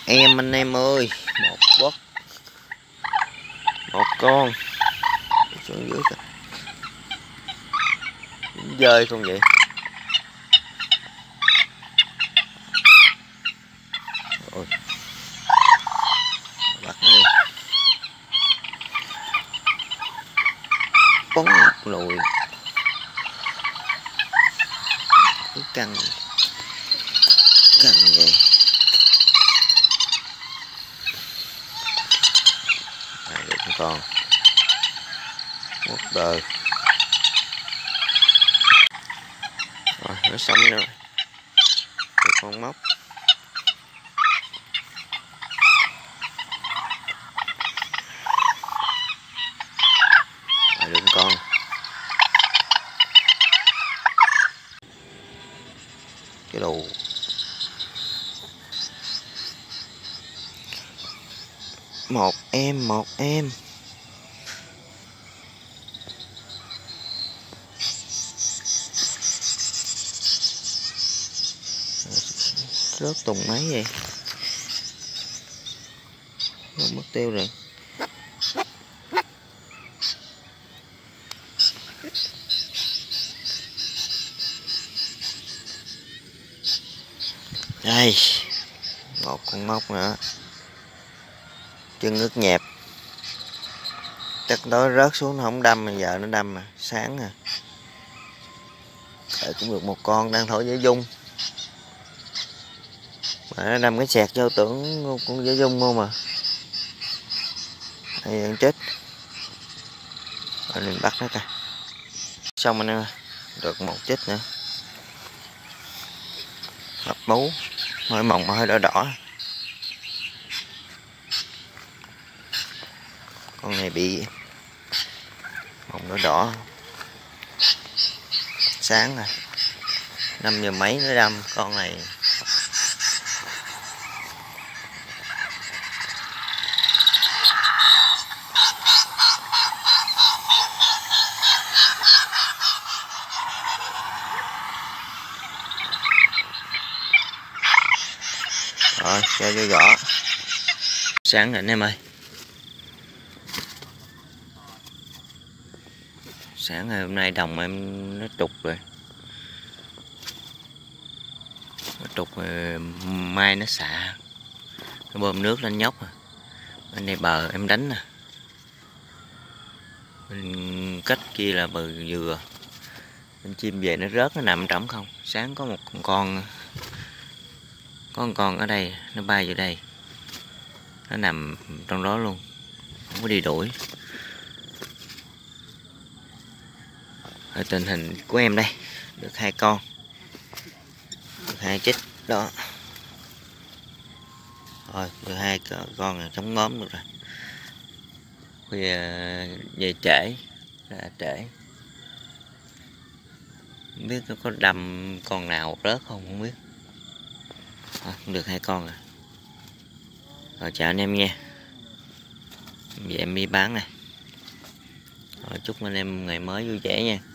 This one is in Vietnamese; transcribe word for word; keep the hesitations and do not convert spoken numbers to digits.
em anh em ơi, một quất một con xuống dưới kìa. Dơi không vậy? Ôi, bắt nó đi. Bóng lùi cứ căng căng vậy. À, được một con một đời rồi, nó sống rồi. Được con móc. À, được một con. Cái đồ một em một em. Rớt tùng mấy vậy? Nó mất tiêu rồi. Đây, một con móc nữa. Chân ướt nhẹp. Chắc đó rớt xuống nó không đâm, bây giờ nó đâm mà sáng à. Đợi cũng được một con đang thổi dễ dung. Mà nó đâm cái sẹt vô tưởng con dễ dung không mà. Đây ăn chết. Rồi mình bắt nó coi. Xong anh em ơi, được một chích nữa. Hấp bú, hơi mỏng mà hơi đỏ đỏ. Con này bị mỏng đỏ đỏ. Sáng rồi. Năm giờ mấy nó đâm con này. Rồi, cho vô giỏ. Sáng rồi anh em ơi. Sáng ngày hôm nay đồng em nó trục rồi. Nó trục rồi, mai nó xạ. Nó bơm nước lên nhóc à. Bên đây bờ em đánh nè. Bên cách kia là bờ dừa. Bên chim về nó rớt, nó nằm trống không. Sáng có một con con có một con ở đây, nó bay vô đây, nó nằm trong đó luôn, không có đi đuổi. Ở tình hình của em đây được hai con, được hai chích đó. Rồi được hai con là chống ngóm được rồi. Khuya về trễ là trễ, không biết nó có đâm con nào rớt không, không biết. À, được hai con rồi. Rồi chào anh em nha. Vậy em đi bán này. Rồi chúc anh em ngày mới vui vẻ nha.